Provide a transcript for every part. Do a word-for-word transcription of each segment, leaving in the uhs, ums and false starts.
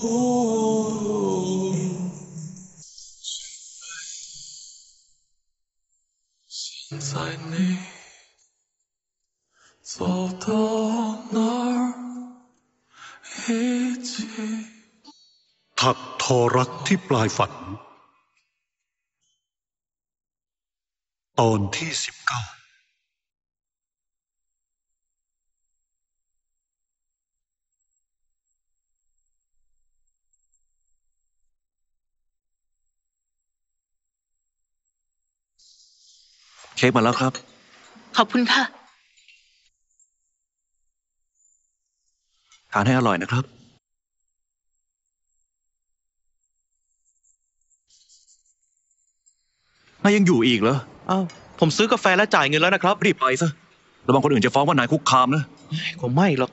现在你走到哪儿，一起。 ถักทอรักที่ปลายฝันตอนที่สิบเก้าเค้กมาแล้วครับขอบคุณค่ะทานให้อร่อยนะครับนายยังอยู่อีกเหรออ้าวผมซื้อกาแฟและจ่ายเงินแล้วนะครับรีบไปซะระวังคนอื่นจะฟ้องว่านายคุกคามนะผมไม่หรอก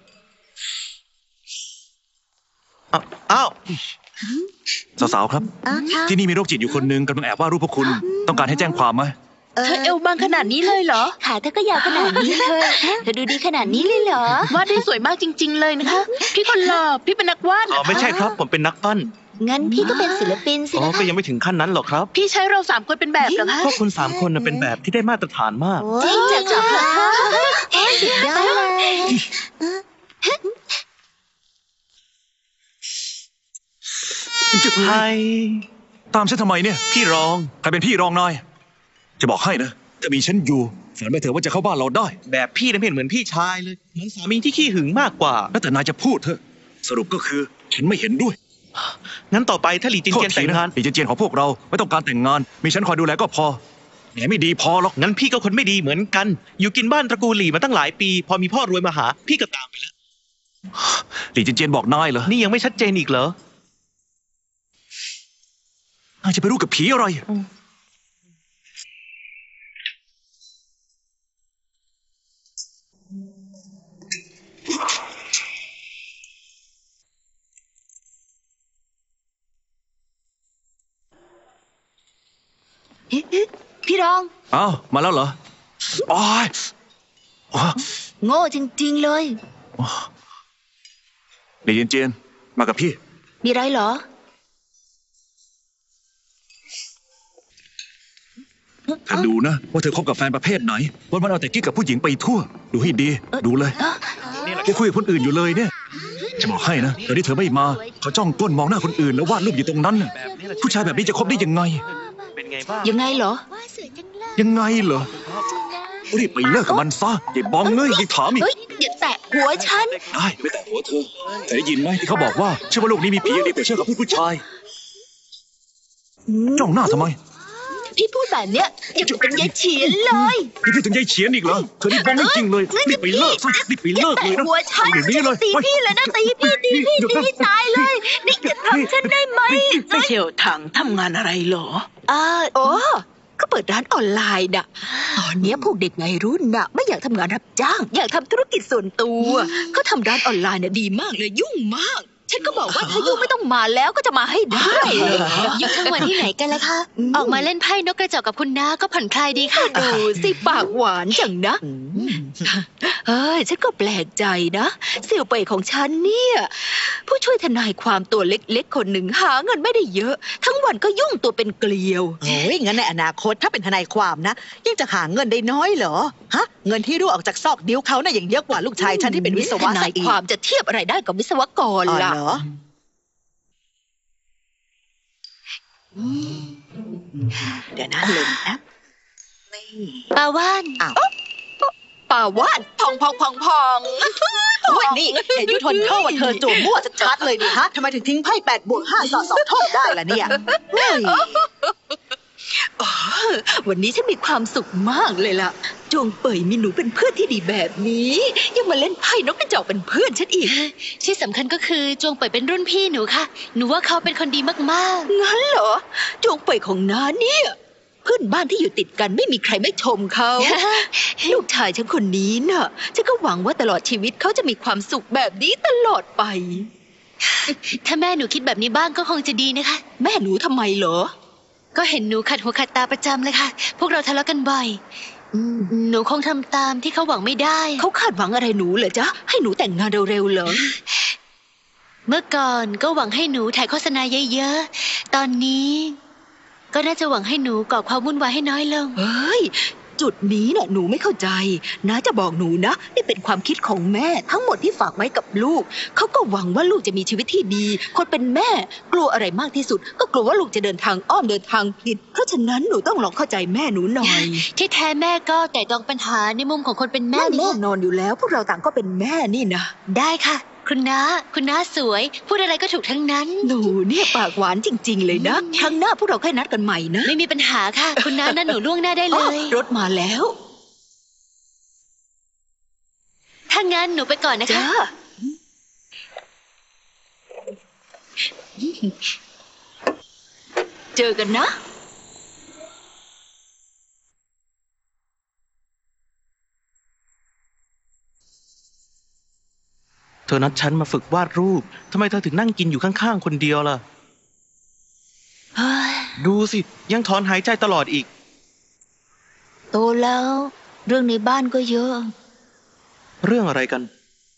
อ้าวสาวๆครับที่นี่มีโรคจิตอยู่คนนึงกำลังแอบวาดรูปพวกคุณต้องการให้แจ้งความไหมเธอเอวบางขนาดนี้เลยเหรอขาเธอก็ยาวขนาดนี้เลยเธอดูดีขนาดนี้เลยเหรอวาดได้สวยมากจริงๆเลยนะคะพี่คนหล่อพี่เป็นนักวาดอ๋อไม่ใช่ครับผมเป็นนักปั้นงั้นพี่ก็เป็นศิลปินสิอ๋อนะคะก็ยังไม่ถึงขั้นนั้นหรอกครับพี่ใช้เราสามคนเป็นแบบเหรอคะพวกคุณสามคนน่ะเป็นแบบที่ได้มาตรฐานมากจริงจังเหรอคะสุดยอดเลยจุดไทยตามฉันทำไมเนี่ยพี่รองใครเป็นพี่รองนายจะบอกให้นะถ้ามีฉันอยู่ฝันไม่เถอะว่าจะเข้าบ้านเราได้แบบพี่น่ะไม่เห็นเหมือนพี่ชายเลยเหมือนสามีที่ขี้หึงมากกว่าแล้วแต่นายจะพูดเถอะสรุปก็คือฉันไม่เห็นด้วยงั้นต่อไปถ้าหลี่จินเจียนแต่งงานหลี่จินเจียนของพวกเราไม่ต้องการแต่งงานมีฉันคอยดูแลก็พอแหมไม่ดีพอหรอกงั้นพี่ก็คนไม่ดีเหมือนกันอยู่กินบ้านตระกูลหลี่มาตั้งหลายปีพอมีพ่อรวยมาหาพี่ก็ตามไปแล้วหลี่จินเจียนบอกนายเหรอนี่ยังไม่ชัดเจนอีกเหรอนายจะไปรู้กับผีอะไรพี่รองอ้าวมาแล้วเหรออ๋อโง่จริงๆเลยหลี่จินเจียนมากับพี่มีไรเหรอเธอดูนะว่าเธอคบกับแฟนประเภทไหนวันวันเอาแต่กิ๊กกับผู้หญิงไปทั่วดูให้ดีดูเลยแกคุยกับคนอื่นอยู่เลยเนี่ยจะบอกให้นะตอนที่เธอไม่มาเขาจ้องก้นมองหน้าคนอื่นแล้ววาดรูปอยู่ตรงนั้นผู้ชายแบบนี้จะคบได้ยังไงยังไงเหรอยังไงเหรอรีบไปเลิกกับมันซะอย่าบ้องเลยอย่าถามอีกอย่าแตะหัวฉันได้ไม่แตะหัวเธอแต่ได้ยินไหมที่เขาบอกว่าเชื่อว่าโลกนี้มีผีดีกว่าเชื่อกับผู้ชายจ้องหน้าทำไมพี่พูดแบบเนี้ยอย่าเป็นยายเฉียนเลยพี่พูดถึงยายเฉียนอีกเหรอเธอนี่บ้องจริงเลยรีบไปเลิกซะรีบไปเลิกเลยนะหัวฉันตีพี่เลยนะตีพี่ตีพี่ตีพี่ตายเลยนี่จะทำฉันได้ไหมไม่เที่ยวถังทำงานอะไรเหรออ่าโอ้ก็เปิดร้านออนไลน์น่ะตอนนี้พวกเด็กวัยรุ่นน่ะไม่อยากทำงานรับจ้างอยากทำธุรกิจส่วนตัวเขาทำร้านออนไลน์น่ะดีมากเลยยุ่งมากฉันก็บอกว่าถ้ายุ่งไม่ต้องมาแล้วก็จะมาให้ได้อยู่ทั้งวันที่ไหนกันล่ะคะออกมาเล่นไพ่นกกระจอกกับคุณน้าก็ผ่อนคลายดีค่ะดูสิปากหวานจังนะเฮ้ยฉันก็แปลกใจนะเสี่ยวเป่ยของฉันเนี่ยผู้ช่วยทนายความตัวเล็กๆคนหนึ่งหาเงินไม่ได้เยอะทั้งวันก็ยุ่งตัวเป็นเกลียวโอ้ยงั้นในอนาคตถ้าเป็นทนายความนะยังจะหาเงินได้น้อยเหรอฮะเงินที่รั่วออกจากซอกนิ้วเขาน่ะยังเยอะกว่าลูกชายฉันที่เป็นวิศวะทนายความจะเทียบอะไรได้กับวิศวกรล่ะเดี๋ยวนะเล่นแอปปาว่านอ้าวป่าว่านพองพองพองพองวันนี้เห็นยุทนเข้าว่าเธอโจมมั่วชัดเลยดิฮะทำไมถึงทิ้งไพ่แปดบวกห้าต่อสองโทษได้ล่ะเนี่ยวันนี้ฉันมีความสุขมากเลยล่ะจงเป่ยมีหนูเป็นเพื่อนที่ดีแบบนี้ยังมาเล่นไพ่นกกระจอกเป็นเพื่อนฉันอีกที่สำคัญก็คือจงเป่ยเป็นรุ่นพี่หนูค่ะหนูว่าเขาเป็นคนดีมากๆงั้นเหรอจงเป่ยของน้าเนี่ยเพื่อนบ้านที่อยู่ติดกันไม่มีใครไม่ชมเขาลูกชายฉันคนนี้น่ะฉันก็หวังว่าตลอดชีวิตเขาจะมีความสุขแบบนี้ตลอดไปถ้าแม่หนูคิดแบบนี้บ้างก็คงจะดีนะคะแม่หนูทำไมเหรอก็เห็นหนูขัดหัวขัดตาประจำเลยค่ะพวกเราทะเลาะกันบ่อยหนูคงทำตามที่เขาหวังไม่ได้เขาคาดหวังอะไรหนูเหรอจ๊ะให้หนูแต่งงานเร็วๆเหรอเมื่อก่อนก็หวังให้หนูถ่ายโฆษณาเยอะๆ ตอนนี้ก็น่าจะหวังให้หนูก่อความวุ่นวายให้น้อยลงเฮ้ย จุดนี้น่ะหนูไม่เข้าใจน้าจะบอกหนูนะนี่เป็นความคิดของแม่ทั้งหมดที่ฝากไว้กับลูกเขาก็หวังว่าลูกจะมีชีวิตที่ดีคนเป็นแม่กลัวอะไรมากที่สุดก็กลัวว่าลูกจะเดินทางอ้อมเดินทางผิดเพราะฉะนั้นหนูต้องลองเข้าใจแม่หนูหน่อยที่แท้แม่ก็แต่ตองปัญหาในมุมของคนเป็นแม่แม่นี่แน่นอนอยู่แล้วพวกเราต่างก็เป็นแม่นี่นะได้ค่ะ คุณน้าคุณน้าสวย พูดอะไรก็ถูกทั้งนั้นหนูเนี่ยปากหวานจริง ๆ เลยนะครั้งหน้าพวกเราค่อยนัดกันใหม่นะไม่มีปัญหาค่ะ คุณน้านั่นหนูล่วงหน้าได้อ๋เลอย รถมาแล้วถ้างั้นหนูไปก่อนนะคะจ้าเจอกันนะเธอนัดฉันมาฝึกวาดรูปทำไมเธอถึงนั่งกินอยู่ข้างๆคนเดียวล่ะเฮ้ยดูสิยังถอนหายใจตลอดอีกโตแล้ว เรื่องในบ้านก็เยอะเรื่องอะไรกัน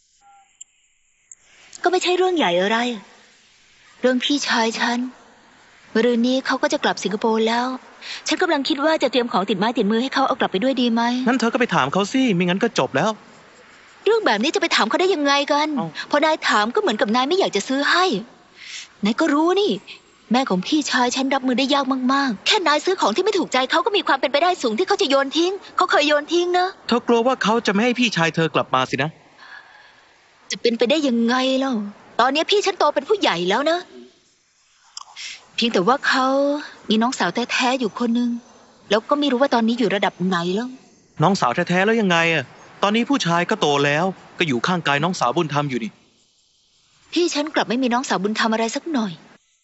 ก็ไม่ใช่เรื่องใหญ่อะไร เรื่องพี่ชายฉันมะรืนนี้เขาก็จะกลับสิงคโปร์แล้ว ฉันกำลังคิดว่าจะเตรียมของติดไม้ติดมือให้เขาเอากลับไปด้วยดีไหมงั้นเธอก็ไปถามเขาสิไม่งั้นก็จบแล้วเรื่องแบบนี้จะไปถามเขาได้ยังไงกันเอ้าพอนายถามก็เหมือนกับนายไม่อยากจะซื้อให้ นายก็รู้นี่ แม่ของพี่ชายฉันรับมือได้ยากมากๆ แค่นายซื้อของที่ไม่ถูกใจเขาก็มีความเป็นไปได้สูงที่เขาจะโยนทิ้ง เขาเคยโยนทิ้งนะเธอกลัวว่าเขาจะไม่ให้พี่ชายเธอกลับมาสินะจะเป็นไปได้ยังไงเล่า ตอนนี้พี่ฉันโตเป็นผู้ใหญ่แล้วนะ เพียงแต่ว่าเขามีน้องสาวแท้ๆอยู่คนนึง แล้วก็ไม่รู้ว่าตอนนี้อยู่ระดับไหนแล้วน้องสาวแท้ๆแล้วยังไงอะตอนนี้ผู้ชายก็โตแล้วก็อยู่ข้างกายน้องสาวบุญธรรมอยู่นี่พี่ฉันกลับไม่มีน้องสาวบุญธรรมอะไรสักหน่อย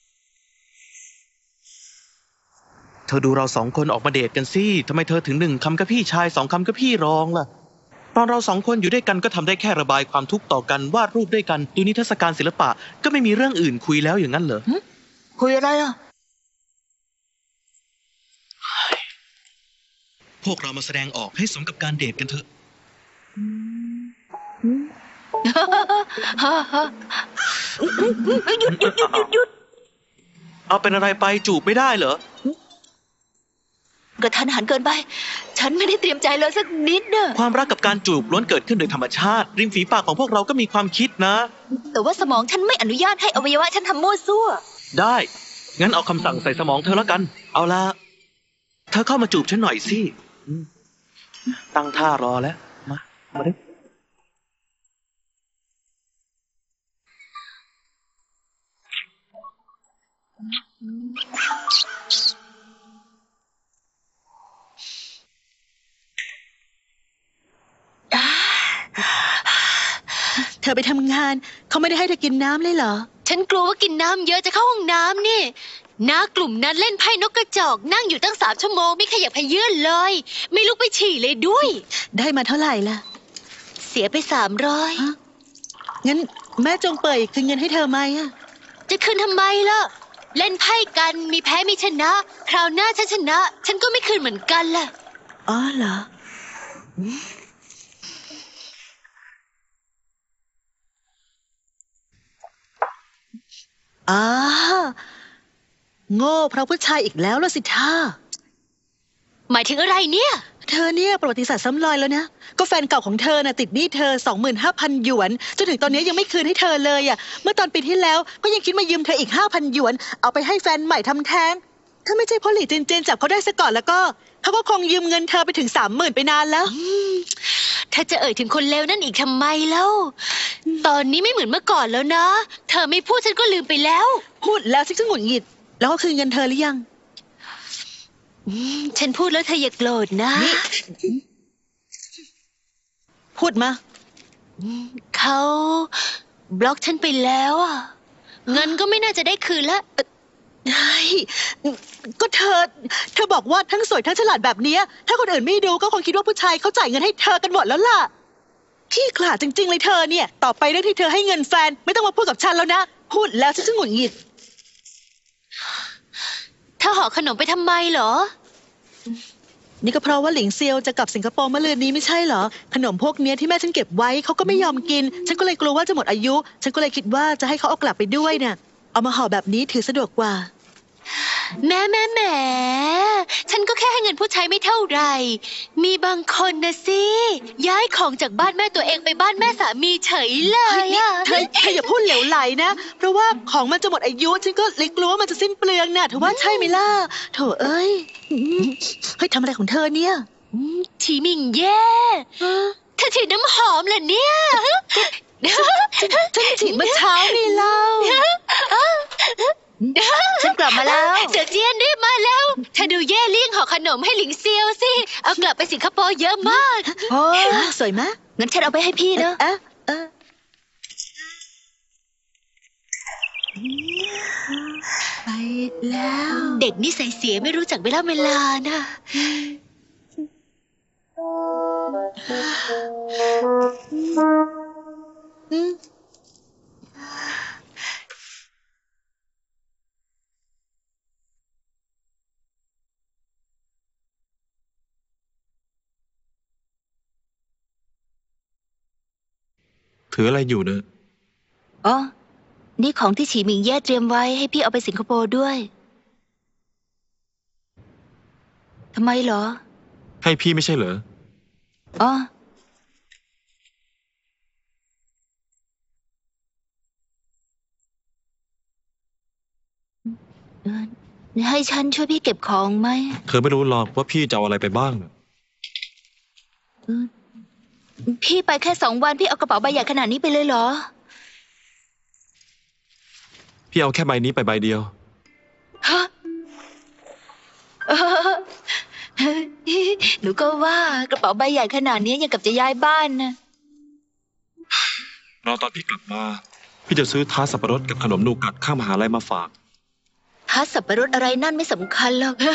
เธอดูเราสองคนออกมาเดทกันสิทำไมเธอถึงหนึ่งคำกับพี่ชายสองคำกับพี่รองล่ะ ตอนเราสองคนอยู่ด้วยกันก็ทำได้แค่ระบายความทุกข์ต่อกันวาดรูปด้วยกันดูนิทรรศการศิลปะก็ไม่มีเรื่องอื่นคุยแล้วอย่างนั้นเหรอคุยอะไรอ่ะพวกเรามาแสดงออกให้สมกับการเดทกันเถอะหยุดหยุดหยุดหยุดหยุดเอาเป็นอะไรไปจูบไม่ได้เหรอกระทันหันเกินไป ฉันไม่ได้เตรียมใจเลยสักนิดเนอะความรักกับการจูบล้วนเกิดขึ้นโดยธรรมชาติริมฝีปากของพวกเราก็มีความคิดนะแต่ว่าสมองฉันไม่อนุญาตให้อวัยวะฉันทำมั่วซั่วได้ งั้นเอาคำสั่งใส่สมองเธอแล้วกัน เอาละเธอเข้ามาจูบฉันหน่อยสิอืมตั้งท่ารอแล้ว มา มาดิเธอไปทำงานเขาไม่ได้ให้เธอกินน้ำเลยเหรอฉันกลัวว่ากินน้ำเยอะจะเข้าห้องน้ำนี่น้ากลุ่มนั้นเล่นไพ่นกกระจอกนั่งอยู่ตั้งสามชั่วโมงไม่ขยับขยื่นเลย ไม่ลุกไปฉี่เลยด้วยได้มาเท่าไหร่ล่ะเสียไปสามร้อยฮะ งั้นแม่จงเปิดคืนเงินให้เธอไหมอะจะคืนทำไมล่ะ เล่นไพ่กันมีแพ้มีชนะ คราวหน้าฉันชนะ ฉันก็ไม่คืนเหมือนกันล่ะอ๋อเหรอ อ้าโง่เพราะผู้ชายอีกแล้วล่ะสิท่าหมายถึงอะไรเนี่ยเธอเนี่ยประวัติศาสตร์ซ้ำรอยแล้วนะ ก็แฟนเก่าของเธอน่ะติดหนี้เธอ สองหมื่นห้าพัน หยวน จนถึงตอนนี้ยังไม่คืนให้เธอเลยอ่ะ เมื่อตอนปีที่แล้วก็ยังคิดมายืมเธออีก ห้าพัน หยวน เอาไปให้แฟนใหม่ทำแท้ง ถ้าไม่ใช่เพราะหลี่เจนเจนจับเขาได้ซะก่อนแล้วก็เขาก็คงยืมเงินเธอไปถึง สามหมื่น ไปนานแล้วถ้าจะเอ่ยถึงคนเลวนั่นอีกทำไมแล้ว ตอนนี้ไม่เหมือนเมื่อก่อนแล้วนะ เธอไม่พูดฉันก็ลืมไปแล้วพูดแล้วฉันก็หงุดหงิด แล้วก็คืนเงินเธอหรือยังอืมฉันพูดแล้วเธออย่าโกรธนะพูดมาเขาบล็อกฉันไปแล้วอ่ะ เงินก็ไม่น่าจะได้คืนละใช่ก็เธอ เธอบอกว่าทั้งสวยทั้งฉลาดแบบเนี้ยถ้าคนอื่นไม่ดูก็คงคิดว่าผู้ชายเขาจ่ายเงินให้เธอกันหมดแล้วล่ะขี้ขลาดจริงๆเลยเธอเนี่ย ต่อไปเรื่องที่เธอให้เงินแฟนไม่ต้องมาพูดกับฉันแล้วนะ พูดแล้วฉันจะหงุดหงิดถ้าห่อขนมไปทำไมเหรอนี่ก็เพราะว่าหลิงเซียวจะกลับสิงคโปร์เมื่อเดือนนี้ไม่ใช่เหรอขนมพวกเนี้ยที่แม่ฉันเก็บไว้เขาก็ไม่ยอมกินฉันก็เลยกลัวว่าจะหมดอายุฉันก็เลยคิดว่าจะให้เขาเอากลับไปด้วยเนี่ยเอามาห่อแบบนี้ถือสะดวกกว่าแม่แม่แหมฉันก็แค่ให้เงินผู้ใช้ไม่เท่าไหร่มีบางคนนะสิย้ายของจากบ้านแม่ตัวเองไปบ้านแม่สามีเฉยเลยอะเธอเธออย่าพูดเหลวไหลนะเพราะว่าของมันจะหมดอายุฉันก็เลยกลัวว่ามันจะสิ้นเปลืองน่ะเธอว่าใช่ไหมล่ะโถเอ้ยเฮ้ยทำอะไรของเธอเนี่ยฉีหมิงแย่เธอฉีดน้ำหอมเหรอเนี่ยฉันฉีดเมื่อเช้านี่เล่าฉันกลับมาแล้วเสือเจี้ยนรีบมาแล้วเธอดูเย่เลี่ยงห่อขนมให้หลิงเซียวสิเอากลับไปสิงคโปร์เยอะมากโอ้สวยมะงั้นฉันเอาไปให้พี่นะเออเออไปแล้วเด็กนิสัยเสียไม่รู้จักเวลาเวลานะอืมถืออะไรอยู่เนอะอ๋อนี่ของที่ฉีหมิงแย่เตรียมไว้ให้พี่เอาไปสิงคโปร์ด้วยทำไมเหรอให้พี่ไม่ใช่เหรออ๋อให้ฉันช่วยพี่เก็บของไหมเธอไม่รู้หรอกว่าพี่จะเอาอะไรไปบ้างพี่ไปแค่สองวันพี่เอากระเป๋าใบใหญ่ขนาดนี้ไปเลยเหรอพี่เอาแค่ใบนี้ไปใบเดียวฮะหนูก็ว่ากระเป๋าใบใหญ่ขนาดนี้ยังกับจะย้ายบ้านนะรอตอนพี่กลับมาพี่จะซื้อทาร์ตสับปะรดกับขนมนูกัดข้ามมหาลัยมาฝากทาร์ตสับปะรดอะไรนั่นไม่สำคัญหรอก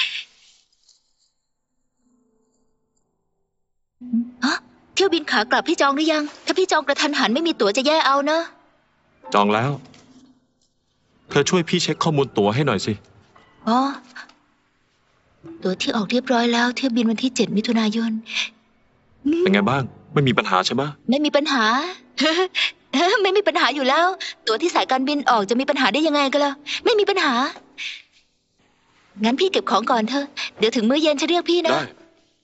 ฮะเที่ยวบินขากลับพี่จองหรือยังถ้าพี่จองกระทันหันไม่มีตั๋วจะแย่เอานะจองแล้วเธอช่วยพี่เช็คข้อมูลตั๋วให้หน่อยสิอ๋อตั๋วที่ออกเรียบร้อยแล้วเที่ยวบินวันที่เจ็ดมิถุนายนเป็นไงบ้างไม่มีปัญหาใช่ไหมไม่มีปัญหาไม่มีปัญหาอยู่แล้วตั๋วที่สายการบินออกจะมีปัญหาได้ยังไงกันล่ะไม่มีปัญหางั้นพี่เก็บของก่อนเถอะเดี๋ยวถึงมื้อเย็นจะเรียกพี่นะได้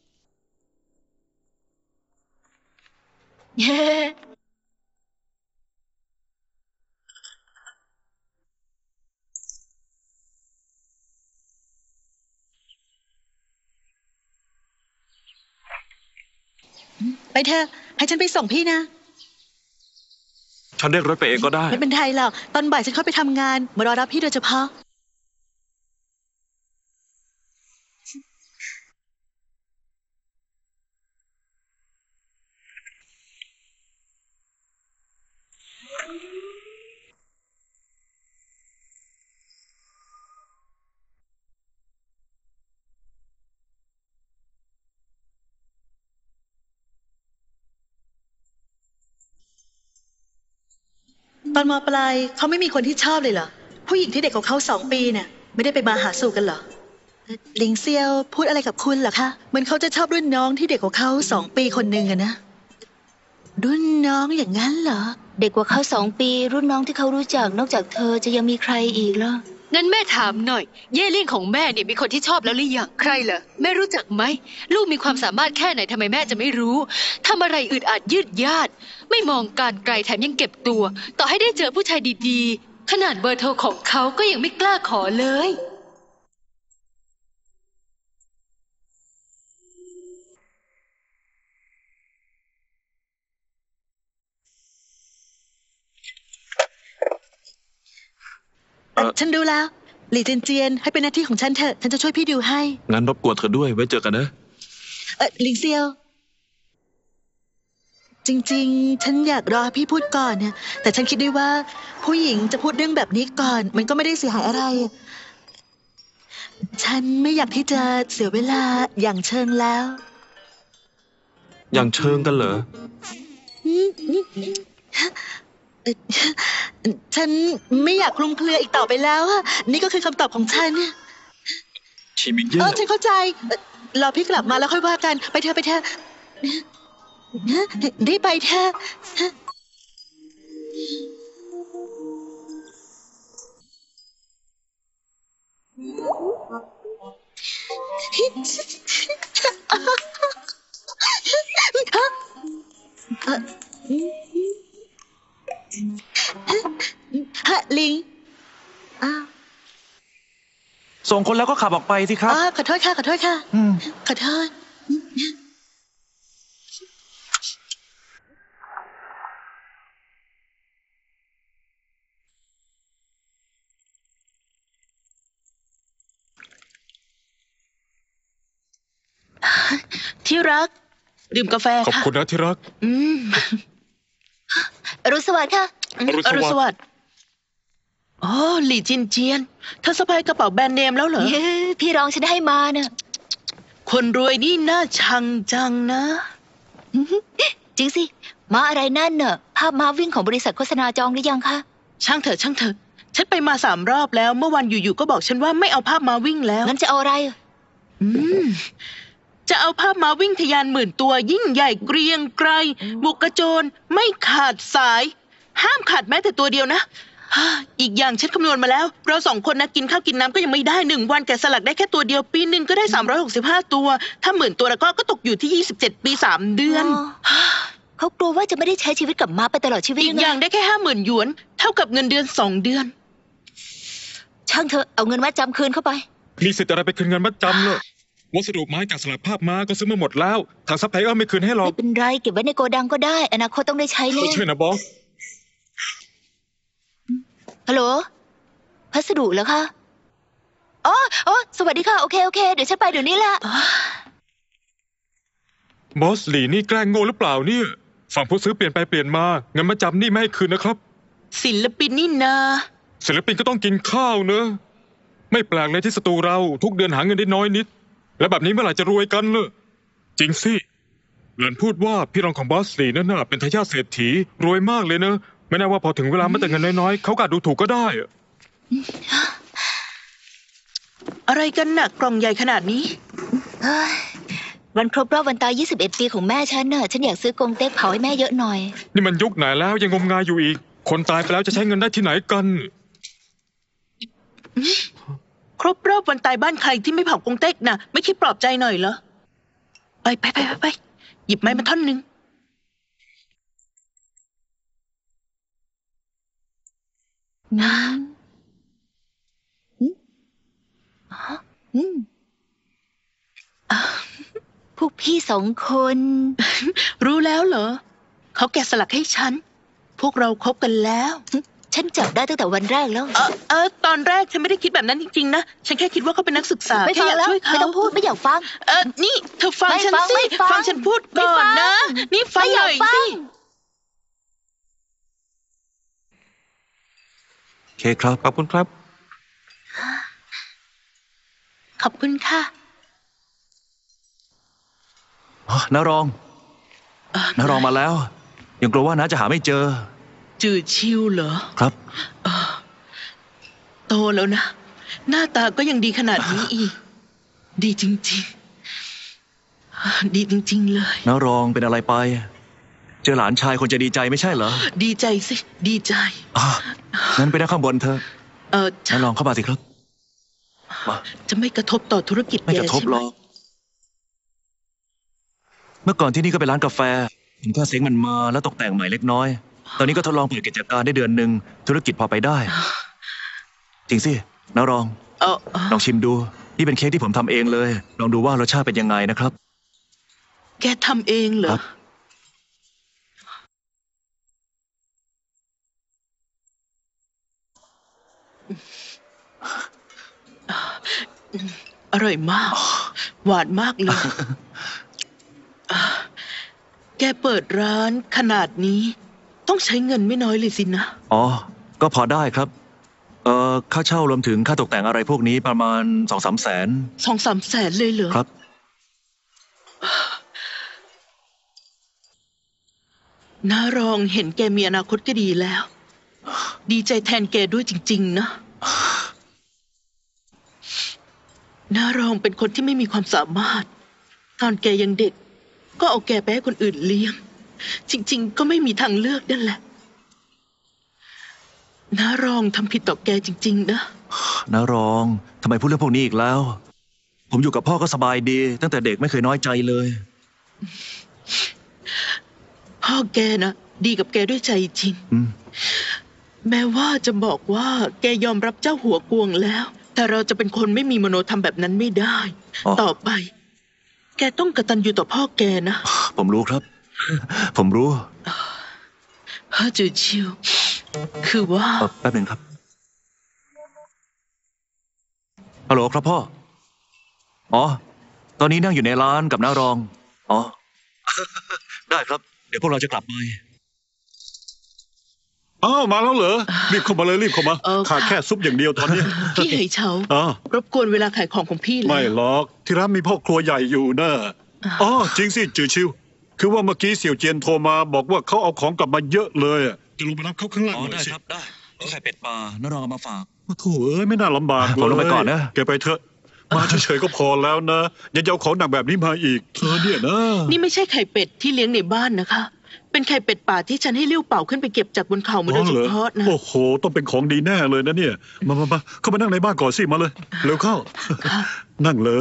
ไปเถอะให้ฉันไปส่งพี่นะฉันเรียกรถไปเองก็ได้ไม่เป็นไรหรอกตอนบ่ายฉันเข้าไปทำงานมารอรับพี่โดยเฉพาะตอนม.ปลายเขาไม่มีคนที่ชอบเลยเหรอผู้หญิงที่เด็กกว่าเขาสองปีเนี่ยไม่ได้ไปมาหาสู่กันเหรอหลิงเซียวพูดอะไรกับคุณเหรอคะเหมือนเขาจะชอบรุ่นน้องที่เด็กกว่าเขาสองปีคนหนึ่งอะนะรุ่นน้องอย่างนั้นเหรอเด็กกว่าเขาสองปีรุ่นน้องที่เขารู้จักนอกจากเธอจะยังมีใครอีกเหรองั้นแม่ถามหน่อยเย่เลี่ยงของแม่เนี่ยมีคนที่ชอบแล้วหรือยังใครเหรอแม่รู้จักไหมลูกมีความสามารถแค่ไหนทำไมแม่จะไม่รู้ทำอะไรอึดอัดยืดยาดไม่มองการไกลแถมยังเก็บตัวต่อให้ได้เจอผู้ชายดีๆขนาดเบอร์โทรของเขาก็ยังไม่กล้าขอเลยฉันดูแล้วหลี่เจียนเจียนให้เป็นหน้าที่ของฉันเถอะฉันจะช่วยพี่ดูให้งั้นรบกวนเธอด้วยไว้เจอกันนะเออหลิงเซียวจริงๆฉันอยากรอพี่พูดก่อนนะแต่ฉันคิดด้วยว่าผู้หญิงจะพูดเรื่องแบบนี้ก่อนมันก็ไม่ได้เสียหายอะไรฉันไม่อยากที่จะเสียเวลาอย่างเชิงแล้วอย่างเชิงกันเหรอฉันไม่อยากคลุมเครืออีกต่อไปแล้วนี่ก็คือคำตอบของฉันชีมิงเอเย่อฉันเข้าใจเอ่อรอพี่กลับมาแล้วค่อยว่ากันไปเถอะไปเถอะรีบไปเถอะฮะลิงอ้าวส่งคนแล้วก็ขับออกไปสิครับอ้าวขอโทษค่ะขอโทษค่ะอืมขอโทษที่รัก ดื่มกาแฟขอบค่ะคุณนะที่รักอืมอรุณสวัสดิ์ค่ะอรุณสวัสดิ์อรุณสวัสดิ์อ๋อหลี่จินเจียนเธอสะพายกระเป๋าแบรนด์เนมแล้วเหรอเย้พี่รองฉันให้มาน่ะคนรวยนี่น่าชังจังนะจริงสิม้าอะไรนั่นเน่ะภาพม้าวิ่งของบริษัทโฆษณาจองหรือยังคะช่างเถอะช่างเถอะ ฉันไปมาสามรอบแล้ว เมื่อวันอยู่ๆก็บอกฉันว่าไม่เอาภาพมาวิ่งแล้วงั้นจะเอาอะไรอืม จะเอาภาพมาวิ่งทะยานหมื่นตัวยิ่งใหญ่เกรียงไกรบุกกระโจนไม่ขาดสาย ห้ามขาดแม้แต่ตัวเดียวนะฮ่าอีกอย่างฉันคำนวณมาแล้ว เราสองคนนะกินข้าวกินน้ำก็ยังไม่ได้หนึ่งวันแกะสลักได้แค่ตัวเดียวปีหนึ่งก็ได้สามร้อยหกสิบห้าตัว ถ้าหมื่นตัวแล้วก็ก็ตกอยู่ที่ยี่สิบเจ็ดปีสามเดือนอ๋อ เขากลัวว่าจะไม่ได้ใช้ชีวิตกับม้าไปตลอดชีวิตอีกไงอย่างได้แค่ห้าหมื่นหยวน เท่ากับเงินเดือนสองเดือนช่างเถอะเอาเงินมาจำคืนเข้าไปมีสิทธิ์อะไรไปคืนเงินมัดจำเนอะวัสดุไม้แกะสลักภาพม้าก็ซื้อมาหมดแล้วทางซัพพลายเออร์ไม่คืนให้หรอกไม่เป็นไรเก็บไว้ในโกดังก็ได้ อนาคตต้องได้ใช้แน่ไม่ใช่นะบอสฮัลโหลพัสดุเหรอคะอ๋ออ๋อสวัสดีค่ะโอเคโอเคเดี๋ยวฉันไปเดี๋ยวนี้แหละบอสหลีนี่แกล้งโง่หรือเปล่าเนี่ยฝั่งผู้ซื้อเปลี่ยนไปเปลี่ยนมาเงินมัดจำนี่ไม่ให้คืนนะครับศิลปินนี่นาศิลปินก็ต้องกินข้าวเนอะไม่แปลกเลยที่สตูเราทุกเดือนหาเงินได้น้อยนิด แล้วแบบนี้เมื่อไหร่จะรวยกันเนอะจริงสิหลันพูดว่าพี่รองของบอสหลีนั่นน่ะเป็นทายาทเศรษฐีรวยมากเลยเนอะไม่แน่ว่าพอถึงเวลาแม้แต่เงินน้อยๆเขาก็อาจดูถูกก็ได้อะอะไรกันน่ะกล่องใหญ่ขนาดนี้เฮ้ยวันครบรอบวันตายยี่สิบเอ็ดปีของแม่ฉันน่ะฉันอยากซื้อกงเต็กเผาให้แม่เยอะหน่อยนี่มันยุคไหนแล้วยังงมงายอยู่อีก คนตายไปแล้วจะใช้เงินได้ที่ไหนกันครบรอบวันตายบ้านใครที่ไม่เผากงเต็กน่ะ ไม่คิดปลอบใจหน่อยเหรอ ไปไปไปไปไปหยิบไม้มาท่อนหนึ่งนะอืมพวกพี่สองคนรู้แล้วเหรอ เขาแกะสลักให้ฉัน พวกเราคบกันแล้วฉันจับได้ตั้งแต่วันแรกแล้วเออเออตอนแรกฉันไม่ได้คิดแบบนั้นจริงๆนะ ฉันแค่คิดว่าเขาเป็นนักศึกษาไม่แค่ฟังอยากแล้วช่วยเขาไม่ต้องพูดไม่อยากฟังเออนี่เธอฟังไม่ฉันฟังสิไม่ฟังฟังฉันพูดก่อนไม่ฟังนะ นี่ฟังไม่หอยาน่กอยฟัสิงโอเคครับขอบคุณครับขอบคุณค่ะอ๋อนารองเอ่อนารองมาแล้ว ยังกลัวว่าน้าจะหาไม่เจอจืดชิวเหรอครับเออโตแล้วนะ หน้าตาก็ยังดีขนาดนี้อีก ดีจริงๆ ดีจริง ๆ เลยนารองเป็นอะไรไป เจอหลานชายคนจะดีใจไม่ใช่เหรอดีใจสิ ดีใจอ่ะงั้นไปนั่งข้างบนเถอะเออจะนารองเข้ามาสิครับ มาจะไม่กระทบต่อธุรกิจไม่แกกระทบใช่ไหหมรอก เมื่อก่อนที่นี่ก็เป็นร้านกาแฟผมก็เซ้งมันมาแล้วตกแต่งใหม่เล็กน้อย ตอนนี้ก็ทดลองเปิดกิจการได้เดือนหนึ่งธุรกิจพอไปได้ จริงสินารองเออเออลองชิมดู นี่เป็นเค้กที่ผมทำเองเลย ลองดูว่ารสชาติเป็นยังไงนะครับแกทำเองเหรครัอบอร่อยมาก หวานมากเลย แกเปิดร้านขนาดนี้ ต้องใช้เงินไม่น้อยเลยสินะอ๋อ ก็พอได้ครับ เอ่อ ค่าเช่ารวมถึงค่าตกแต่งอะไรพวกนี้ประมาณสองสามแสนสองสามแสนเลยเหรอครับน้ารองเห็นแกมีอนาคตก็ดีแล้ว ดีใจแทนแกด้วยจริง ๆ นะน้ารองเป็นคนที่ไม่มีความสามารถ ตอนแกยังเด็ก ก็เอาแกไปให้คนอื่นเลี้ยง จริงๆ ก็ไม่มีทางเลือกนั่นแหละน้ารองทำผิดต่อแกจริงๆนะน้ารองทำไมพูดเรื่องพวกนี้อีกแล้ว ผมอยู่กับพ่อก็สบายดี ตั้งแต่เด็กไม่เคยน้อยใจเลยพ่อแกนะดีกับแกด้วยใจจริงอืมแม้ว่าจะบอกว่าแกยอมรับเจ้าหัวกวงแล้ว แต่เราจะเป็นคนไม่มีมโนธรรมแบบนั้นไม่ได้อ๋อต่อไป แกต้องกตัญญูต่อพ่อแกนะผมรู้ครับ ผมรู้พ่อจือชิว คือว่าเอ่อแป๊บหนึ่งครับฮัลโหลครับพ่ออ๋อตอนนี้นั่งอยู่ในร้านกับน้ารองอ๋อ ได้ครับ เดี๋ยวพวกเราจะกลับมาอ้าวมาแล้วเหรอรีบเข้ามาเลยรีบเข้ามาเออขาดแค่ซุปอย่างเดียวตอนนี้พี่เหยเฉาอ๋อรบกวนเวลาขายของของพี่แล้วไม่หรอกที่ร้านมีพ่อครัวใหญ่อยู่นะอ๋อจริงสิจือชิว คือว่าเมื่อกี้เสี่ยวเจียนโทรมาบอกว่าเขาเอาของกลับมาเยอะเลยอะจะลงไปรับเขาข้างล่างอ๋อหน่ได้อยสิครับได้ไข่เป็ดปลาน้ารองเอามาฝากโอ้โถเอ้ยไม่น่าลำบากเลยผมลงไปก่อนนะแกไปเถอะมาเฉยๆก็พอแล้วนะอย่าจะเอาของหนักแบบนี้มาอีกเธอเนี่ยนะนี่ไม่ใช่ไข่เป็ดที่เลี้ยงในบ้านนะคะ เป็นไข่เป็ดป่าที่ฉันให้เลี้ยวเป่าขึ้นไปเก็บจากบนเขามาโดยเฉพาะนะโอ้โหต้องเป็นของดีแน่เลยนะเนี่ยมามามาเข้ามานั่งในบ้านก่อนสิมาเลยเร็วเข้า นั่งเลย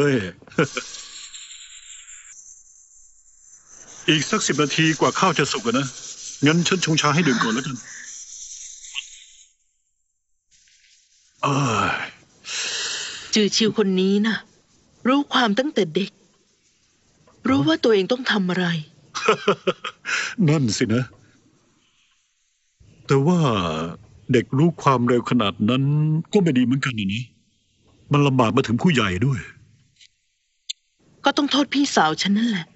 อีกสักสิบนาทีกว่าข้าวจะสุกอะนะงั้นฉันชงชาให้ดื่มก่อนแล้วกันเอ้ยจือชิวคนนี้นะรู้ความตั้งแต่เด็ก รู้ว่าตัวเองต้องทำอะไรนั่นสินะ แต่ว่าเด็กรู้ความเร็วขนาดนั้นก็ไม่ดีเหมือนกันนะนี่มันลำบากมาถึงผู้ใหญ่ด้วยก็ต้องโทษพี่สาวฉันนั่นแหละ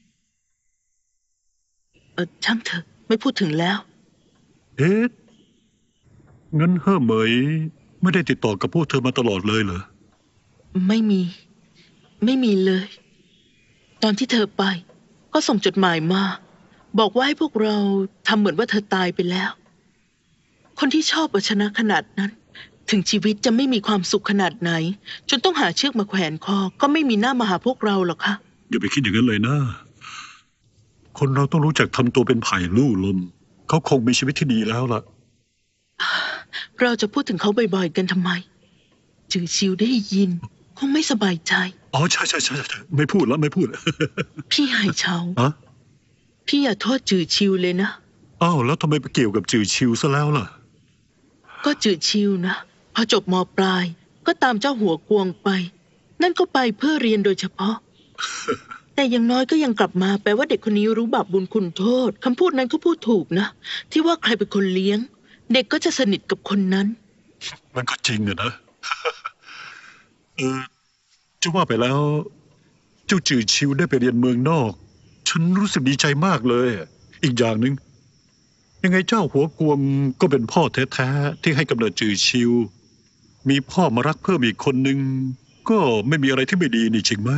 เออช่างเถอะไม่พูดถึงแล้วเอ๊ะงั้นเฮ่อเหมยไม่ได้ติดต่อกับพวกเธอมาตลอดเลยเหรอไม่มี ไม่มีเลย ตอนที่เธอไป ก็ส่งจดหมายมา บอกว่าให้พวกเราทำเหมือนว่าเธอตายไปแล้ว คนที่ชอบเอาชนะขนาดนั้น ถึงชีวิตจะไม่มีความสุขขนาดไหน จนต้องหาเชือกมาแขวนคอ ก็ไม่มีหน้ามาหาพวกเราหรอกค่ะอย่าไปคิดอย่างนั้นเลยนะ คนเราต้องรู้จักทำตัวเป็นไผ่ลู่ลม เขาคงมีชีวิตที่ดีแล้วล่ะเราจะพูดถึงเขาบ่อยๆกันทำไม จือชิวได้ยิน คงไม่สบายใจอ๋อใช่ใช่ใช่ใช่ไม่พูดแล้วไม่พูดพี่ไหเฉาฮะพี่อย่าโทษจือชิวเลยนะอ้าวแล้วทำไมไปเกี่ยวกับจือชิวซะแล้วล่ะก็จือชิวนะพอจบมปลาย ก็ตามเจ้าหัวกวงไป นั่นก็ไปเพื่อเรียนโดยเฉพาะ แต่อย่างน้อยก็ยังกลับมาแปลว่าเด็กคนนี้รู้บาปบุญคุณโทษคำพูดนั้นก็พูดถูกนะ ที่ว่าใครเป็นคนเลี้ยง เด็กก็จะสนิทกับคนนั้นมันก็จริงอะนะ เออจะว่าไปแล้ว เจ้าจือชิวได้ไปเรียนเมืองนอก ฉันรู้สึกดีใจมากเลย อีกอย่างหนึ่งยังไงเจ้าหัวกวงก็เป็นพ่อแท้ๆที่ให้กำเนิดจือชิว มีพ่อมารักเพิ่มอีกคนนึงก็ไม่มีอะไรที่ไม่ดีนี่จริงไหม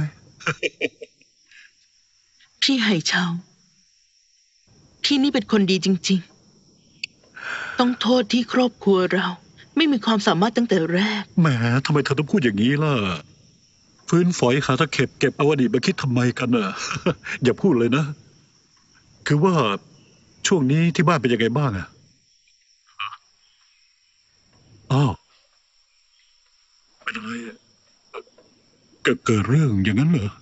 พี่ไหเฉาพี่นี่เป็นคนดีจริงๆ ต้องโทษที่ครอบครัวเรา ไม่มีความสามารถตั้งแต่แรกแหมทำไมเธอต้องพูดอย่างนี้ล่ะ ฟื้นฝอยหาตะเข็บเก็บเอาอดีตมาคิดทำไมกันน่ะ อย่าพูดเลยนะ คือว่าช่วงนี้ที่บ้านเป็นยังไงบ้างอะอ้าวเป็นอะไรอะเกิดเกิดเรื่องอย่างนั้นเหรอ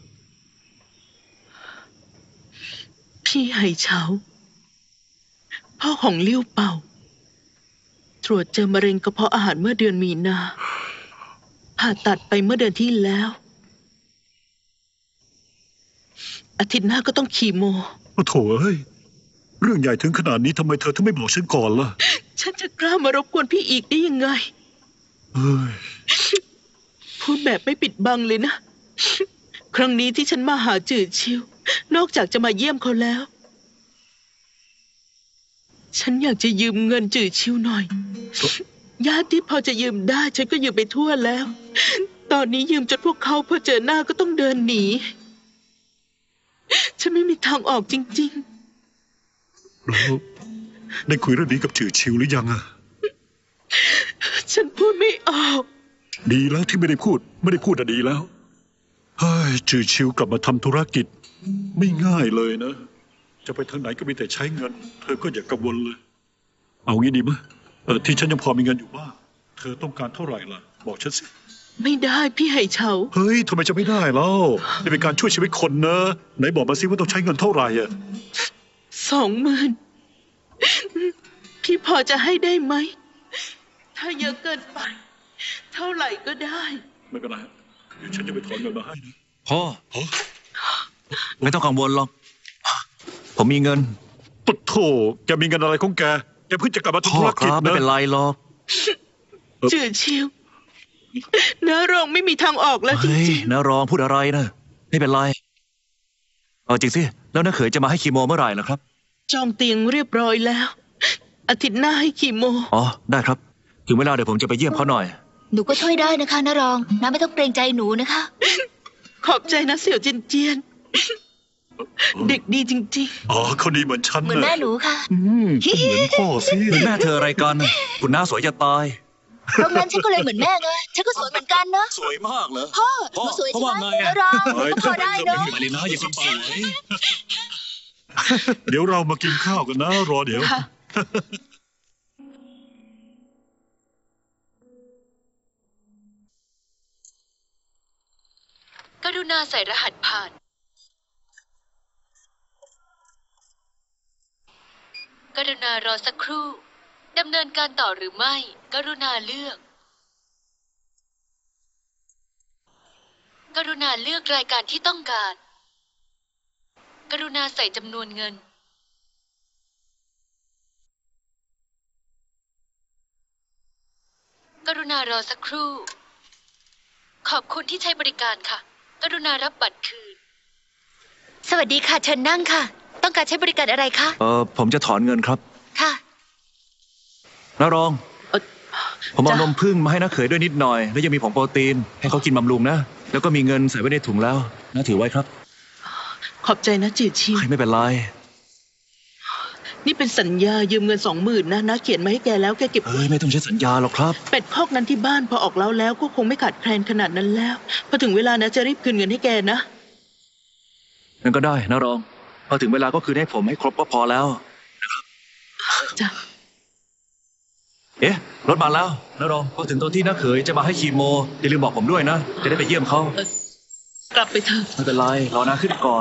พี่ไหเฉาพ่อของเลี้ยวเป่า ตรวจเจอมะเร็งกระเพาะอาหารเมื่อเดือนมีนาผ่าตัดไปเมื่อเดือนที่แล้ว อาทิตย์หน้าก็ต้องคีโมโอ้โถเอ้ย เรื่องใหญ่ถึงขนาดนี้ทำไมเธอถึงไม่บอกฉันก่อนล่ะฉันจะกล้ามารบกวนพี่อีกได้ยังไงเฮ้ยพูดแบบไม่ปิดบังเลยนะ ครั้งนี้ที่ฉันมาหาจือชิว นอกจากจะมาเยี่ยมเขาแล้ว ฉันอยากจะยืมเงินจือชิวหน่อย ญาติที่พอจะยืมได้ฉันก็ยืมไปทั่วแล้ว ตอนนี้ยืมจนพวกเขาพอเจอหน้าก็ต้องเดินหนี ฉันไม่มีทางออกจริงแล้วได้คุยเรื่องนี้กับจือชิวหรือยังอะๆ ฉันพูดไม่ออกดีแล้วที่ไม่ได้พูด ไม่ได้พูดอะดีแล้วเฮ้ยจือชิวกลับมาทำธุรกิจ ไม่ง่ายเลยนะ จะไปทางไหนก็มีแต่ใช้เงิน เธอก็อย่ากังวลเลย เอางี้ดีมั้ยเออที่ฉันยังพอมีเงินอยู่บ้างเธอต้องการเท่าไหร่ล่ะ บอกฉันสิไม่ได้พี่ไห่เฉาเฮ้ยทำไมจะไม่ได้เล่านี่เป็นการช่วยชีวิตคนนะไหนบอกมาสิว่าต้องใช้เงินเท่าไหร่อ่ะสองหมื่นพี่พอจะให้ได้ไหม ถ้าเยอะเกินไป เท่าไหร่ก็ได้ไม่เป็นไรเดี๋ยวฉันจะไปถอนเงินมาให้นะพ่อไม่ต้องกังวลหรอก ผมมีเงินปุ๊ดโถแกมีเงินอะไรของแกแกเพิ่งจะกลับมาพ่ทำอธุรคกิจรับไม่นะเป็นไรหรอกจืดชิวน้ารองไม่มีทางออกแล้วจเฮ้ยริงนะรองพูดอะไรนะไม่เป็นไรเอาจริงสิแล้วน้าเขยจะมาให้คีโมเมื่อไหร่ล่ะครับๆจองเตียงเรียบร้อยแล้ว อาทิตย์หน้าให้คีโมอ๋อได้ครับ ถึงเวลาเดี๋ยวผมจะไปเยี่ยมเขาหน่อยหนูก็ช่วยได้นะคะนารองน้าไม่ต้องเกรงใจหนูนะคะขอบใจนะเสี่ยวเจียนเจียน เด็กดีจริงอ๋อเขาดีเหมือนฉันเหมือนแม่หนูค่ะอืมก็เหมือนพ่อสิเหมือนแม่เธออะไรกัน คุณน้าสวยจะตายเพราะงั้นฉันก็เลยเหมือนแม่ไงฉันก็สวยเหมือนกันนะสวยมากเหรอพ่อหนูสวยใช่ไหมนารองหนูก็พอได้เนาะมาเลยนะอย่าคนสวยเดี๋ยวเรามากินข้าวกันนะ รอเดี๋ยวๆ ค่ะกรุณาใส่รหัสผ่านกรุณารอสักครู่ดำเนินการต่อหรือไม่กรุณาเลือกกรุณาเลือกรายการที่ต้องการกรุณาใส่จำนวนเงินกรุณารอสักครู่ขอบคุณที่ใช้บริการค่ะกรุณารับบัตรคืนสวัสดีค่ะเชิญนั่งค่ะต้องการใช้บริการอะไรคะเออผมจะถอนเงินครับค่ะน้ารองเอ่อผมเอาจ้ะนมผึ้งมาให้น้าเขยด้วยนิดหน่อย แล้วยังมีผงโปรตีน ให้เขากินบำรุงนะ แล้วก็มีเงินใส่ไว้ในถุงแล้วน้าถือไว้ครับขอบใจนะจืดชิวเฮ้ยไม่เป็นไรนี่เป็นสัญญายืมเงินสองหมื่นนะนะเขียนมาให้แกแล้วแกเก็บเฮ้ยไม่ต้องใช้สัญญาหรอกครับเป็ดคอกนั้นที่บ้านพอออกแล้วแล้วก็คงไม่ขาดแคลนขนาดนั้นแล้ว พอถึงเวลานะจะรีบคืนเงินให้แกนะนั่นก็ได้น้ารอง พอถึงเวลาก็คืนให้ผมให้ครบก็พอแล้วจ้ะเอ๊ะรถมาแล้วน้ารองพอถึงตอนที่น้าเขยจะมาให้คีโมอย่าลืมบอกผมด้วยนะจะได้ไปเยี่ยมเขากลับไปเถอะไม่เป็นไรรอน้าขึ้นก่อน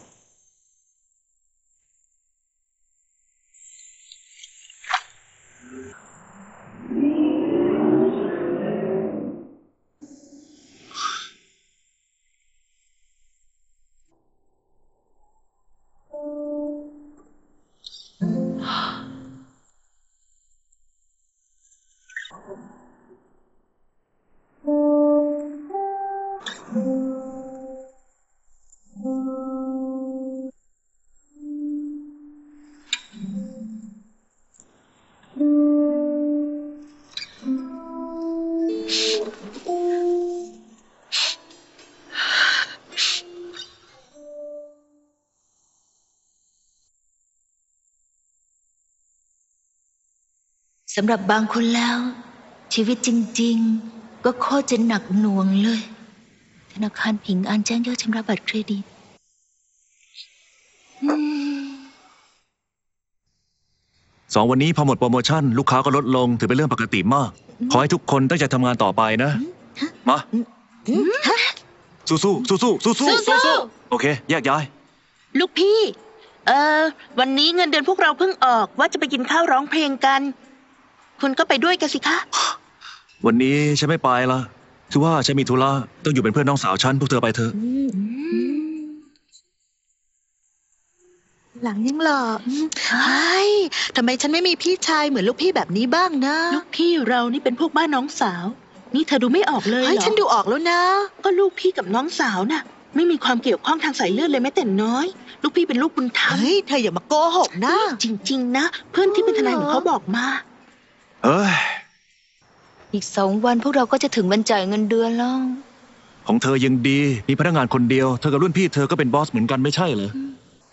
สำหรับบางคนแล้ว ชีวิตจริงๆ ก็โคตรจะหนักหน่วงเลย ธนาคารผิงอันแจ้งยอดชำระบัตรเครดิตอืมสองวันนี้พอหมดโปรโมชั่นลูกค้าก็ลดลงถือเป็นเรื่องปกติมาก ขอให้ทุกคนตั้งใจทำงานต่อไปนะ มาสู้สู้สู้สู้สู้สู้สู้โอเค แยกย้ายลูกพี่ เออวันนี้เงินเดือนพวกเราเพิ่งออกว่าจะไปกินข้าวร้องเพลงกัน คุณก็ไปด้วยกันสิคะวันนี้ฉันไม่ไปละคือว่าฉันมีธุระต้องอยู่เป็นเพื่อนน้องสาวฉันพวกเธอไปเถอะหลังยังหล่อใช่ทำไมฉันไม่มีพี่ชายเหมือนลูกพี่แบบนี้บ้างนะ ลูกพี่เรานี่เป็นพวกบ้านน้องสาว นี่เธอดูไม่ออกเลยเหรอเฮ้ยฉันดูออกแล้วนะก็ลูกพี่กับน้องสาวน่ะ ไม่มีความเกี่ยวข้องทางสายเลือดเลยแม้แต่น้อย ลูกพี่เป็นลูกบุญธรรมเฮ้ย เธออย่ามาโกหกนะจริง ๆ นะ เพื่อนที่เป็นทนายของเขาบอกมาเอ้ยอีกสองวันพวกเราก็จะถึงวันจ่ายเงินเดือนแล้วของเธอยังดี มีพนักงานคนเดียว เธอกับรุ่นพี่เธอก็เป็นบอสเหมือนกันไม่ใช่เหรอ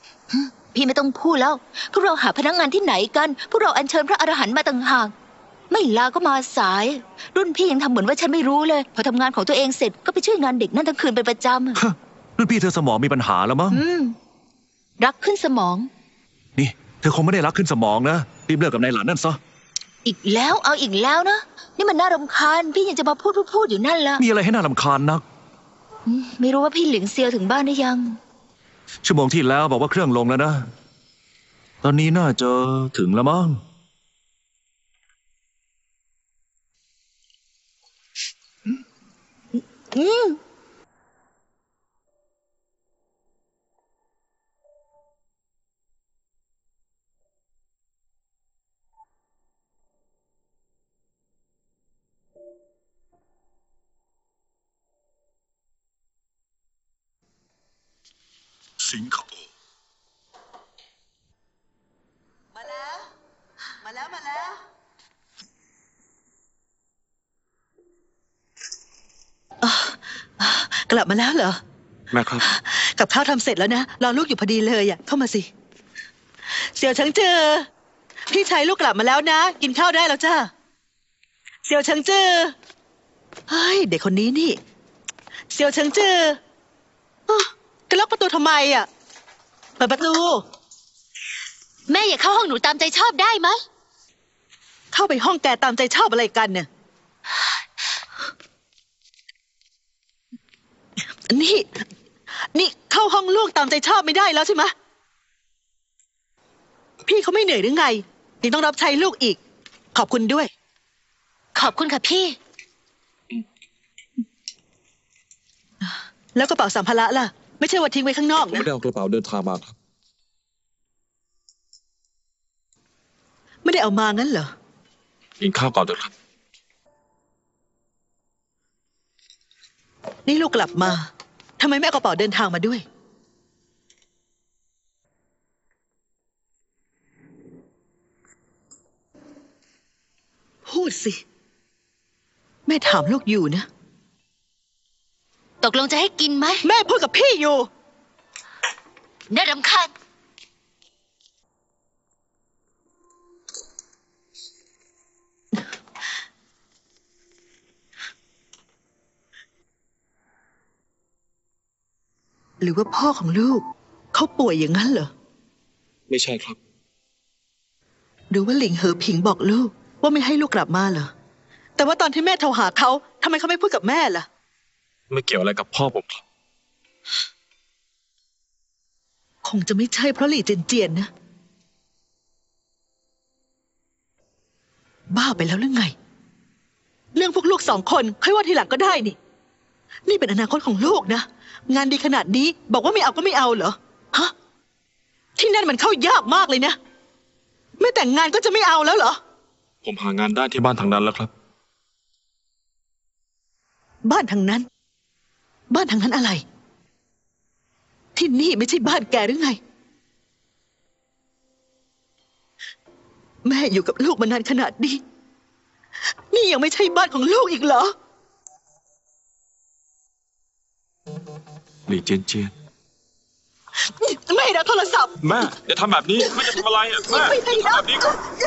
พี่ไม่ต้องพูดแล้ว พวกเราหาพนักงานที่ไหนกัน พวกเราอัญเชิญพระอรหันต์มาต่างหากไม่ลาก็มาสาย รุ่นพี่ยังทำเหมือนว่าฉันไม่รู้เลย พอทำงานของตัวเองเสร็จก็ไปช่วยงานเด็กนั่นทั้งคืนเป็นประจำอะฮะรุ่นพี่เธอสมองมีปัญหาแล้วมั้งอืม รักขึ้นสมองนี่ เธอคงไม่ได้รักขึ้นสมองนะรีบเลิกกับนายหลานนั่นซะอีกแล้วเอาอีกแล้วนะ นี่มันน่ารำคาญ พี่ยังจะมาพูดพูดพูดอยู่นั่นละมีอะไรให้น่ารำคาญนักอืมไม่รู้ว่าพี่หลิงเซียวถึงบ้านหรือยังชั่วโมงที่แล้วบอกว่าเครื่องลงแล้วนะ ตอนนี้น่าจะถึงแล้วมั้งอืมสิงคโปร์มาแล้ว มาแล้ว มาแล้ว กลับมาแล้วเหรอแม่ครับกับข้าวทำเสร็จแล้วนะ รอลูกอยู่พอดีเลยอ่ะ เข้ามาสิ เสี่ยวเฉิงเจอ พี่ชายลูกกลับมาแล้วนะ กินข้าวได้แล้วจ้าเสี่ยวเฉิงเจอ เฮ้ย เด็กคนนี้นี่ เสี่ยวเฉิงเจออ้าวจะล็อกประตูทำไมอ่ะ เปิดประตูแม่อย่าเข้าห้องหนูตามใจชอบได้ไหมเข้าไปห้องแกตามใจชอบอะไรกันเนี่ย นี่ นี่เข้าห้องลูกตามใจชอบไม่ได้แล้วใช่ไหมพี่เขาไม่เหนื่อยหรือไงยังต้องรับใช้ลูกอีก ขอบคุณด้วยขอบคุณค่ะพี่แล้วกระเป๋าสัมภาระล่ะ ไม่ใช่ว่าทิ้งไว้ข้างนอกผมนะไม่ได้เอากระเป๋าเดินทางมาครับไม่ได้เอามางั้นเหรอกินข้าวก่อนเถอะครับนี่ลูกกลับมาทำไมไม่เอากระเป๋าเดินทางมาด้วย พูดสิ แม่ถามลูกอยู่นะตกลงจะให้กินไหมแม่พูดกับพี่อยู่น่ารำคาญหรือว่าพ่อของลูกเขาป่วยอย่างนั้นเหรอไม่ใช่ครับหรือว่าหลิงเหอผิงบอกลูกว่าไม่ให้ลูกกลับมาเหรอ แต่ว่าตอนที่แม่โทรหาเขาทำไมเขาไม่พูดกับแม่ล่ะไม่เกี่ยวอะไรกับพ่อผมครับคงจะไม่ใช่เพราะหลี่เจียนเจียนนะ บ้าไปแล้วหรือไง เรื่องพวกลูกสองคนค่อยว่าทีหลังก็ได้นี่ นี่เป็นอนาคตของลูกนะ งานดีขนาดนี้บอกว่าไม่เอาก็ไม่เอาเหรอ ฮะ ที่นั่นมันเข้ายากมากเลยนะ ไม่แต่งงานก็จะไม่เอาแล้วเหรอผมหางานได้ที่บ้านทางนั้นแล้วครับบ้านทางนั้น บ้านทางนั้นอะไร ที่นี่ไม่ใช่บ้านแกหรือไง แม่อยู่กับลูกมานานขนาดนี้ นี่ยังไม่ใช่บ้านของลูกอีกเหรอหลี่เจียนเจียนไม่นะโทรศัพท์แม่อย่าทำแบบนี้แม่จะทำอะไรอ่ะแม่ไม่ได้อย่านะทำแบบนี้ครับแม่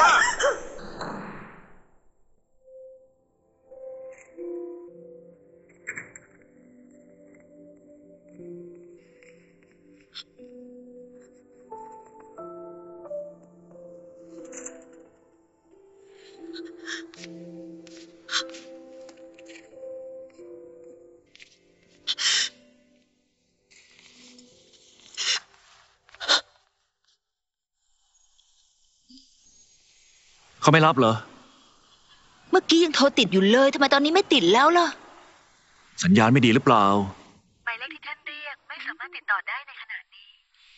เขาไม่รับเหรอเมื่อกี้ยังโทรติดอยู่เลยทำไมตอนนี้ไม่ติดแล้วล่ะสัญญาณไม่ดีหรือเปล่าหมายเลขที่ท่านเรียกไม่สามารถติดต่อได้ในขณะนี้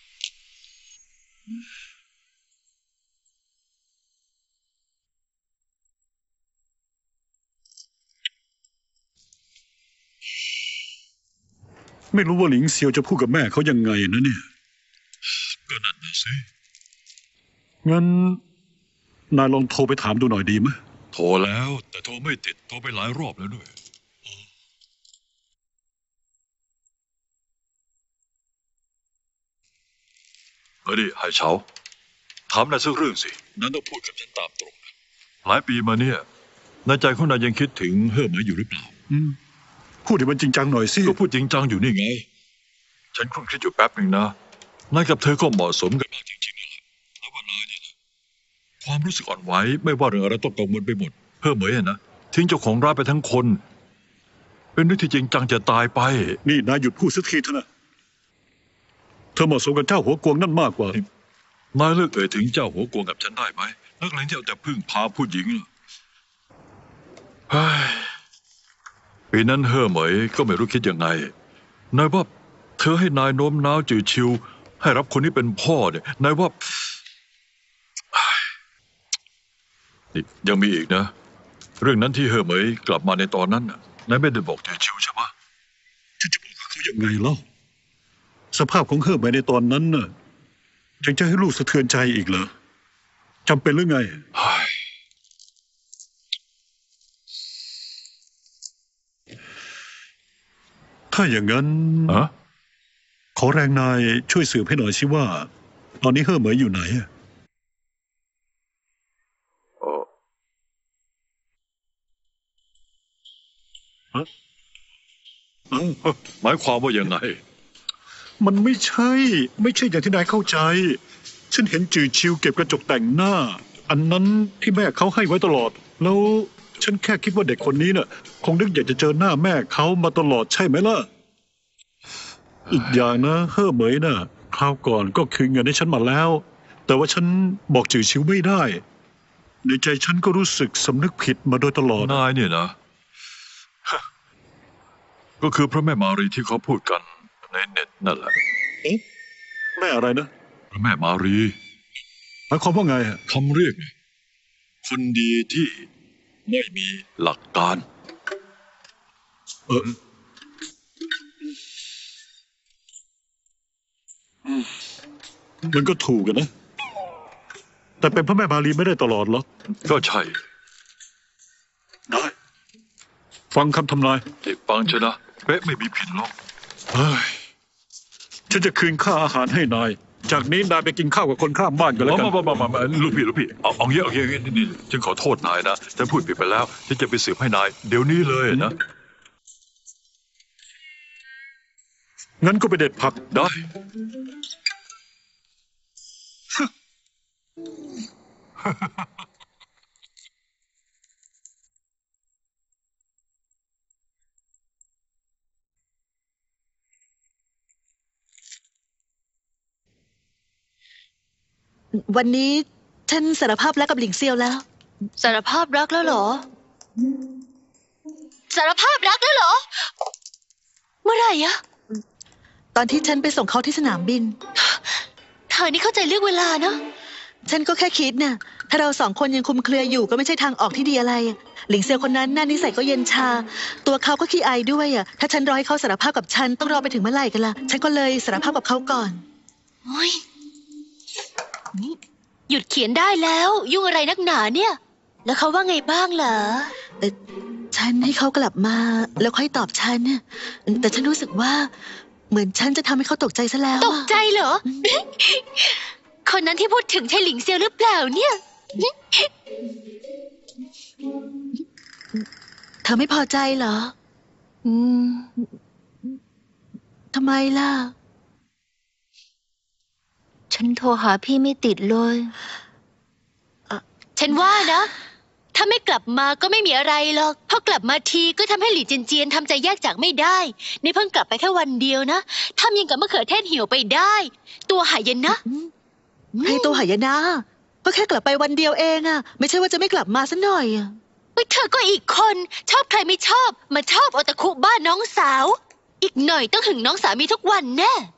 ไม่รู้ว่าหลิงเซียวจะพูดกับแม่เขายังไงนะเนี่ยก็นั่นนะสิงั้นนายลองโทรไปถามดูหน่อยดีไหมโทรแล้ว แต่โทรไม่ติด โทรไปหลายรอบแล้วด้วย เฮ้ยดิไห่เฉาถามนายสักเรื่องสินั้นต้องพูดกับฉันตามตรงนะหลายปีมาเนี่ยในใจของนายยังคิดถึงเฮ่อเหมยอยู่หรือเปล่าอืมพูดให้มันจริงจังหน่อยสิก็พูดจริงจังอยู่นี่ไง ฉันครุ่นคิดอยู่แป๊บหนึ่งนะนายกับเธอก็เหมาะสมกันมากจริงๆนั่นแหละแล้วว่านายเนี่ยนะความรู้สึกอ่อนไหวไม่ว่าเรื่องอะไรต้องกังวลไปหมดเฮ่อเหมยอะนะทิ้งเจ้าของร้านไปทั้งคน เป็นเรื่องที่จริงจังจะตายไปนี่นายหยุดพูดสักทีเถอะนะเธอเหมาะสมกับเจ้าหัวกวงนั่นมากกว่านายเลิกเอ่ยถึงเจ้าหัวโกงกับฉันได้ไหมนักเลงที่เอาแต่พึ่งพาผู้หญิงน่ะเฮ้ยปีนั้นเฮ่อเหมยก็ไม่รู้คิดยังไงนายว่าเธอให้นายโน้มน้าวจือชิวให้รับคนนี้เป็นพ่อเนี่ยนายว่านี่ยังมีอีกนะ เรื่องนั้นที่เฮ่อเหมยกลับมาในตอนนั้นน่ะนายไม่ได้บอกจือชิวใช่ไหมฉันจะบอกกับเขายังไงเล่าสภาพของเฮ่อเหมยในตอนนั้นน่ะยังจะให้ลูกสะเทือนใจอีกเหรอจำเป็นหรือไงเฮ้ยถ้าอย่างนั้นอะขอแรงนายช่วยสืบให้หน่อยสิว่า ตอนนี้เฮ่อเหมยอยู่ไหนอะเอ่อฮะเอ้าหมายความว่ายังไงมันไม่ใช่ ไม่ใช่อย่างที่นายเข้าใจ ฉันเห็นจือชิวเก็บกระจกแต่งหน้า อันนั้นที่แม่เขาให้ไว้ตลอด แล้วฉันแค่คิดว่าเด็กคนนี้น่ะ คงนึกอยากจะเจอหน้าแม่เขามาตลอดใช่ไหมล่ะ อีกอย่างนะเฮ่อเหมยน่ะคราวก่อนก็คืนเงินให้ฉันมาแล้ว แต่ว่าฉันบอกจือชิวไม่ได้ ในใจฉันก็รู้สึกสำนึกผิดมาโดยตลอดนายเนี่ยนะ ก็คือพระแม่มารีที่เขาพูดกันในเน็ตนั่นแหละแม่อะไรนะพระแม่มารีหมายความว่าไงอะคำเรียกไงคนดีที่ไม่มีหลักการเออมันก็ถูกกันนะ แต่เป็นพระแม่มารีไม่ได้ตลอดหรอกก็ใช่ได้ ฟังคำทำนายเด็กฟังชนะเป๊ะไม่มีผิดหรอกเฮ้ย ฉันจะคืนค่าอาหารให้นาย จากนี้นายไปกินข้าวกับคนข้ามบ้านกันแล้วมากันมามามามาลูกพี่ลูกพี่เอาเอางี้เอางี้เอางี้นี่ฉันขอโทษนายนะฉันพูดผิดไปแล้วฉันจะไปสืบให้นาย เดี๋ยวนี้เลยนะงั้นก็ไปเด็ดผักได้วันนี้ฉันสารภาพรักกับหลิงเซียวแล้วสารภาพรักแล้วเหรอ สารภาพรักแล้วเหรอ เมื่อไหร่อะตอนที่ฉันไปส่งเขาที่สนามบินเธอนี่เข้าใจเรื่องเวลาเนอะฉันก็แค่คิดน่ะ ถ้าเราสองคนยังคลุมเครืออยู่ก็ไม่ใช่ทางออกที่ดีอะไร หลิงเซียวคนนั้นน่านิสัยก็เย็นชา ตัวเขาก็ขี้อายด้วยอ่ะ ถ้าฉันรอให้เขาสารภาพกับฉันต้องรอไปถึงเมื่อไหร่กันล่ะ ฉันก็เลยสารภาพกับเขาก่อนโอ้ยนี่หยุดเขียนได้แล้ว ยุ่งอะไรนักหนาเนี่ย แล้วเขาว่าไงบ้างเหรอเอ่อฉันให้เขากลับมาแล้วค่อยตอบฉันน่ะแต่ฉันรู้สึกว่า เหมือนฉันจะทำให้เขาตกใจซะแล้วตกใจเหรอ คนนั้นที่พูดถึงใช่หลิงเซียวหรือเปล่าเนี่ยเธอไม่พอใจเหรออืมทำไมล่ะฉันโทรหาพี่ไม่ติดเลยฉันว่านะ ถ้าไม่กลับมาก็ไม่มีอะไรหรอกพอกลับมาทีก็ทำให้หลี่เจียนเจียนทำใจแยกจากไม่ได้ นี่เพิ่งกลับไปแค่วันเดียวนะทำยังกับมะเขือเทศเหี่ยวไปได้ ตัวหายนะให้ตัวหายนะ ก็แค่กลับไปวันเดียวเองอะไม่ใช่ว่าจะไม่กลับมาซะหน่อยอะเธอก็อีกคนชอบใครไม่ชอบ มาชอบโอตาคุบ้านน้องสาว อีกหน่อยต้องหึงน้องสามีทุกวันแน่